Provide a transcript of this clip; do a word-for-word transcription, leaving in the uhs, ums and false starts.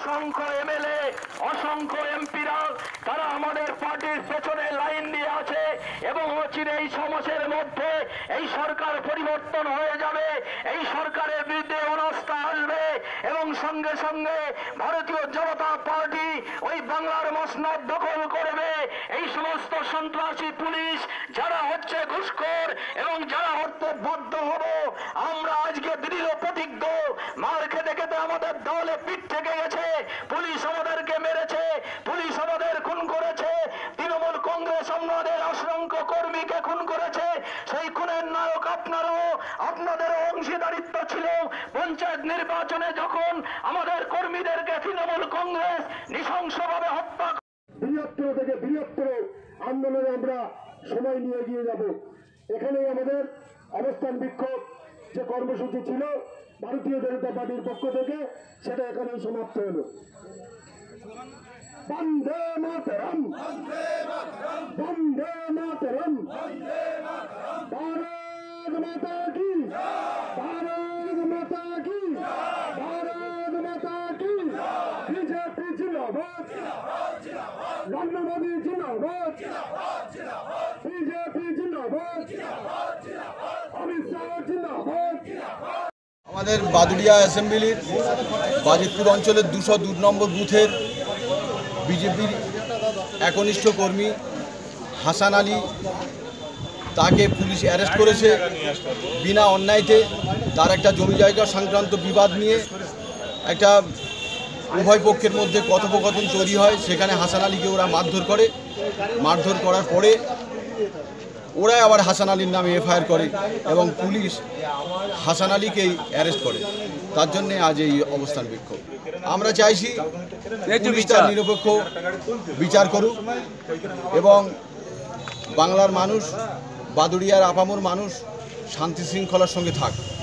অসংখ্য এমএলএ অসংখ্য এমপিরা তারা আমাদের পার্টির পেছনে লাইন দিয়ে আছে এবং অচিরে এই সমাজের মধ্যে এই সরকার পরিবর্তন হয়ে যাবে, এই সরকারের বিরুদ্ধে অনাস্থা আসবে এবং সঙ্গে সঙ্গে ভারতীয় জনতা পার্টি ওই বাংলার মসনদ দখল করবে। এই সমস্ত সন্ত্রাসী পুলিশ যারা হচ্ছে ঘুষখোর এবং যারা হতে বাধ্য হব, আমরা আজকে দৃঢ় প্রতিজ্ঞ। মার খেতে খেতে আমাদের দলে পিঠ থেকে গেছে, পুলিশ আমাদেরকে মেরেছে, পুলিশ আমাদের খুন করেছে, তৃণমূল কংগ্রেস আমাদের অসংখ্য কর্মীকে খুন করেছে। সেই খুনের নায়ক আপনারাও, আপনাদের অংশীদারিত্ব ছিল। পঞ্চায়েত নির্বাচনে যখন আমাদের কর্মীদেরকে তৃণমূল কংগ্রেস নৃশংসভাবে হত্যা, বৃহত্তর থেকে বৃহত্তর আন্দোলনে আমরা সময় নিয়ে এগিয়ে যাব। এখানেই আমাদের অবস্থান বিক্ষোভ যে কর্মসূচি ছিল ভারতীয় জনতা পার্টির পক্ষ থেকে সেটা এখানেই সমাপ্ত হলো। বন্দে মাতরম, বন্দে মাতরম, ভারত মাতা কি, ভারত মাতা কি, ভারত মাতা কি। বিজেপি জিন্দাবাদ, নরেন্দ্র মোদী জিন্দাবাদ, বিজেপি জিন্দাবাদ, অমিত শাহ জিন্দাবাদ। আমাদের বাদুড়িয়া অ্যাসেম্বলির বাজিতপুর অঞ্চলের দুশো দু নম্বর বুথের বিজেপির একনিষ্ঠ কর্মী হাসান আলী, তাকে পুলিশ অ্যারেস্ট করেছে বিনা অন্যায়তে। তার একটা জমি জায়গা সংক্রান্ত বিবাদ নিয়ে একটা উভয় পক্ষের মধ্যে কথোপকথন তৈরি হয়, সেখানে হাসান আলীকে ওরা মারধর করে। মারধর করার পরে ওরাই আবার হাসান আলীর নামে এফআইআর করে এবং পুলিশ হাসান আলীকেই অ্যারেস্ট করে। তার জন্যে আজ এই অবস্থান বিক্ষোভ। আমরা চাইছি পুলিশ তার নিরপেক্ষ বিচার করুক এবং বাংলার মানুষ, বাদুড়িয়ার আপামর মানুষ শান্তি শৃঙ্খলার সঙ্গে থাক।